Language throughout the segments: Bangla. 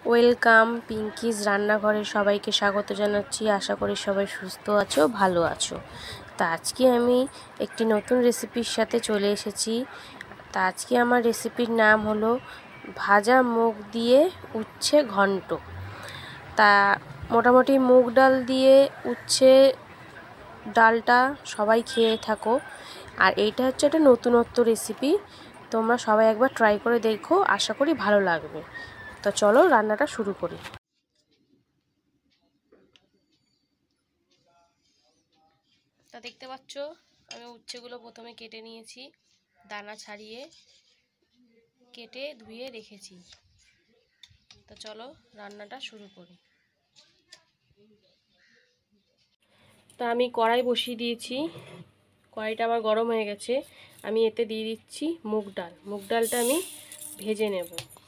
ওয়েলকাম পিঙ্কিজ রান্নাঘরে সবাইকে স্বাগত জানাচ্ছি। আশা করি সবাই সুস্থ আছো, ভালো আছো। তা আজকে আমি একটি নতুন রেসিপির সাথে চলে এসেছি। তা আজকে আমার রেসিপির নাম হলো ভাজা মুগ দিয়ে উচ্ছে ঘন্ট। তা মোটামুটি মুগ ডাল দিয়ে উচ্ছে ডালটা সবাই খেয়ে থাকো, আর এইটা হচ্ছে একটা নতুনত্ব রেসিপি। তোমরা সবাই একবার ট্রাই করে দেখো, আশা করি ভালো লাগবে। তো চলো রান্নাটা শুরু করি। তা দেখতে পাচ্ছ আমি উচ্ছেগুলো প্রথমে কেটে নিয়েছি, দানা ছাড়িয়ে কেটে ধুয়ে রেখেছি। তো চলো রান্নাটা শুরু করি। তা আমি কড়াই বসিয়ে দিয়েছি, কড়াইটা আমার গরম হয়ে গেছে। আমি এতে দিয়ে দিচ্ছি মুগ ডাল। মুগ ডালটা আমি ভেজে নেব।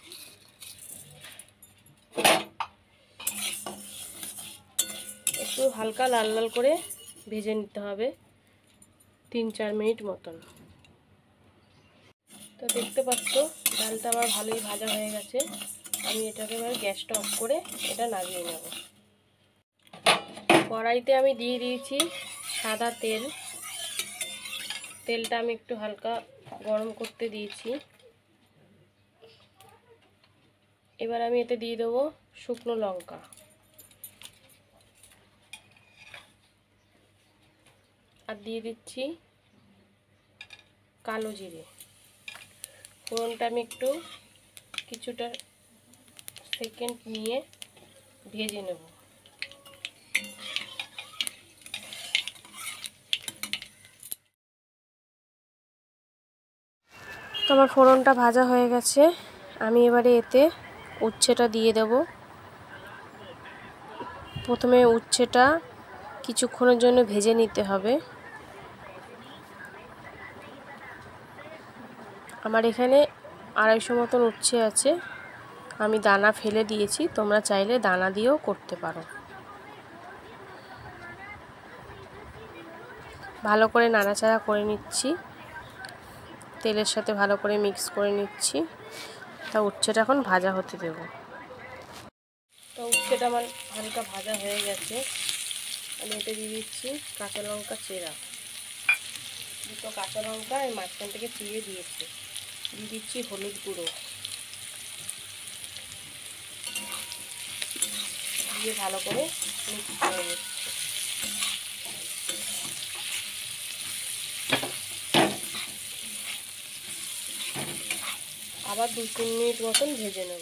একটু হালকা লাল লাল করে ভেজে নিতে হবে, 3-4 মিনিট মতন। তো দেখতে পাচ্ছ ডালটা আমার ভালোই ভাজা হয়ে গেছে। আমি এটাকে এবার গ্যাসটা অফ করে এটা নামিয়ে নেব। কড়াইতে আমি দিয়ে দিয়েছি সাদা তেল। তেলটা আমি একটু হালকা গরম করতে দিয়েছি। এবার আমি এতে দিয়ে দেবো শুকনো লঙ্কা, আর দিয়ে দিচ্ছি কালো জিরে। ফোড়নটা আমি একটু কিছুটা সেকেন্ড নিয়ে ভেজে নেব। তো আমার ফোড়নটা ভাজা হয়ে গেছে। আমি এবারে এতে উচ্ছেটা দিয়ে দেব। প্রথমে উচ্ছেটা কিছুক্ষণের জন্য ভেজে নিতে হবে। আমার এখানে 250 মতন উচ্ছে আছে, আমি দানা ফেলে দিয়েছি, তোমরা চাইলে দানা দিয়েও করতে পারো। ভালো করে নাড়াচাড়া করে নিচ্ছি, তেলের সাথে ভালো করে মিক্স করে নিচ্ছি। তা উচ্ছেটা এখন ভাজা হতে দেব। তো উচ্ছেটা আমার হালকা ভাজা হয়ে গেছে। আমি এতে দিয়ে দিচ্ছি কাঁচা লঙ্কা চেরা। দুটো কাঁচা লঙ্কা এই মাঝখান থেকে চিড়ে দিয়েছি। দিয়ে দিচ্ছি হলুদ গুঁড়ো, দিয়ে ভালো করে মিক্স করে নিচ্ছি। আবার 2-3 মিনিট মতন ভেজে নেব।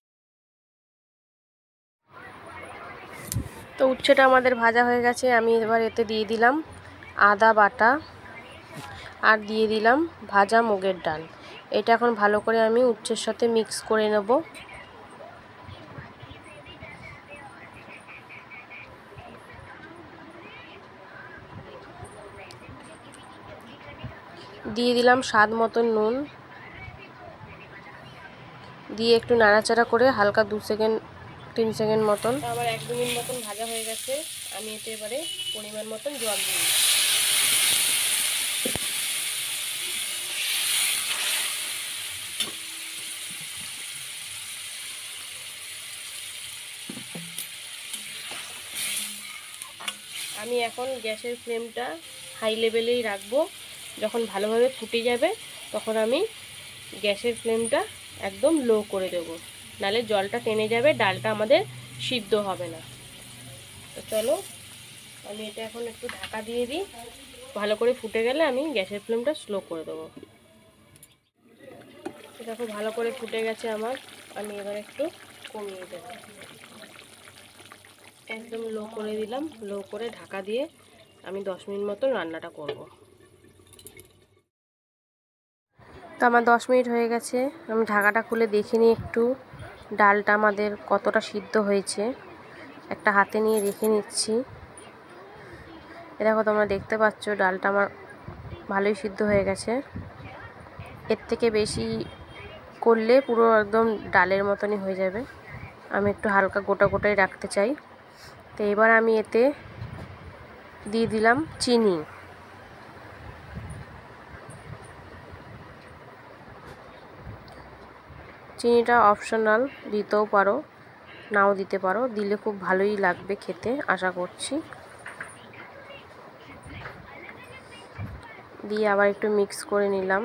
তো উচ্ছেটা আমাদের ভাজা হয়ে গেছে। আমি এবার এতে দিয়ে দিলাম আদা বাটা, আর দিয়ে দিলাম ভাজা মুগের ডাল। এটা এখন ভালো করে আমি উচ্ছের সাথে মিক্স করে নেব। দিয়ে দিলাম স্বাদ মতন নুন, দিয়ে একটু নাড়াচাড়া করে হালকা 2-3 সেকেন্ড মতন। আমার 1-2 মিনিট মতন ভাজা হয়ে গেছে। আমি এতে এবারে পরিমাণ মতন জল দিই। আমি এখন গ্যাসের ফ্লেমটা হাই লেভেলেই রাখবো। যখন ভালোভাবে ফুটে যাবে তখন আমি গ্যাসের ফ্লেমটা একদম লো করে দেবো, নাহলে জলটা টেনে যাবে, ডালটা আমাদের সিদ্ধ হবে না। তো চলো আমি এটা এখন একটু ঢাকা দিয়ে দিই। ভালো করে ফুটে গেলে আমি গ্যাসের ফ্লেমটা স্লো করে দেবো। দেখো ভালো করে ফুটে গেছে আমার। আমি এবার একটু কমিয়ে দেবো, একদম লো করে দিলাম। লো করে ঢাকা দিয়ে আমি 10 মিনিট মতন রান্নাটা করব। তো আমার 10 মিনিট হয়ে গেছে। আমি ঢাকাটা খুলে দেখিনি একটু ডালটা আমাদের কতটা সিদ্ধ হয়েছে। একটা হাতে নিয়ে রেখে নিচ্ছি। এ দেখো তোমরা দেখতে পাচ্ছ ডালটা আমার ভালোই সিদ্ধ হয়ে গেছে। এর থেকে বেশি করলে পুরো একদম ডালের মতনই হয়ে যাবে। আমি একটু হালকা গোটা গোটাই রাখতে চাই। তো এবার আমি এতে দিয়ে দিলাম চিনি। চিনিটা অপশনাল, দিতেও পারো, নাও দিতে পারো, দিলে খুব ভালোই লাগবে খেতে আশা করছি। দিয়ে আবার একটু মিক্স করে নিলাম।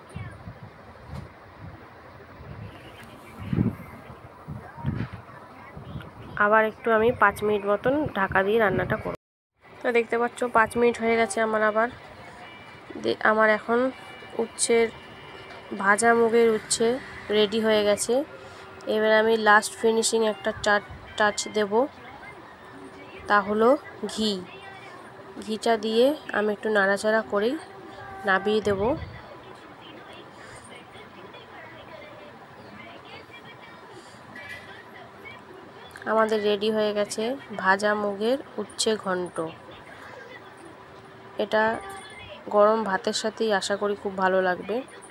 আবার একটু আমি 5 মিনিট মতন ঢাকা দিয়ে রান্নাটা করব। তো দেখতে পাচ্ছ 5 মিনিট হয়ে গেছে আমার এখন উচ্ছের ভাজা মুগের উচ্ছে রেডি হয়ে গেছে। এবার আমি লাস্ট ফিনিশিং একটা টাচ দেব, তা হলো ঘিটা দিয়ে আমি একটু নাড়াচাড়া করেই নামিয়ে দেব। আমাদের রেডি হয়ে গেছে ভাজা মুগের উচ্ছে ঘন্ট। এটা গরম ভাতের সাথেই আশা করি খুব ভালো লাগবে।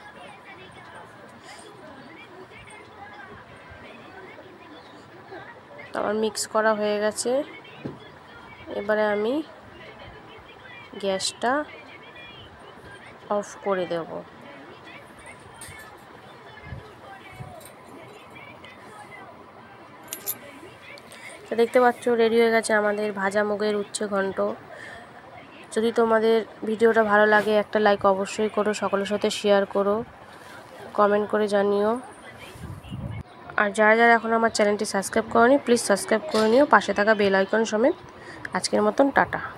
আমার মিক্স করা হয়ে গেছে। এবারে আমি গ্যাসটা অফ করে দেব। তো দেখতে পাচ্ছ রেডি হয়ে গেছে আমাদের ভাজা মুগের উচ্ছে ঘন্ট। যদি তোমাদের ভিডিওটা ভালো লাগে একটা লাইক অবশ্যই করো, সকলের সাথে শেয়ার করো, কমেন্ট করে জানিও। আর যারা এখন আমার চ্যানেলটি সাবস্ক্রাইব করোনি প্লিজ সাবস্ক্রাইব করে নিও, পাশে থাকা বেল আইকন সমেত। আজকের মতন টাটা।